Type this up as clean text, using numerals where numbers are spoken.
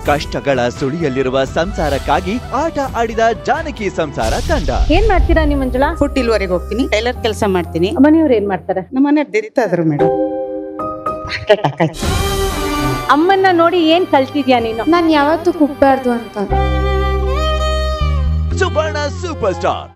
ಕಷ್ಟಗಳ ಸುಳಿಯಲ್ಲಿರುವ ಸಂಸಾರಕ್ಕಾಗಿ ಆಟ ಆಡಿದ ಜಾನಕಿ ಸಂಸಾರ ತಂಡ. ಏನ್ ಮಾಡ್ತೀರಾ ನೀವು ಮಂಜುಳಾ? ಫುಡ್ ಡೆಲಿವರಿಗೆ ಹೋಗ್ತೀನಿ, ಟೈಲರ್ ಕೆಲಸ ಮಾಡ್ತೀನಿ. ಮನೆಯವ್ರು ಏನ್ ಮಾಡ್ತಾರೆ? ನಮ್ಮ ಮನೆ ಡೆತ್ ಆದ್ರು ಮೇಡಮ್. ಅಮ್ಮನ್ನ ನೋಡಿ ಏನ್ ಕಲ್ತಿದ್ಯಾ ನೀನು? ನಾನು ಯಾವತ್ತೂ ಕುಗ್ಬಾರ್ದು ಅಂತ. ಸುವರ್ಣ ಸೂಪರ್ ಸ್ಟಾರ್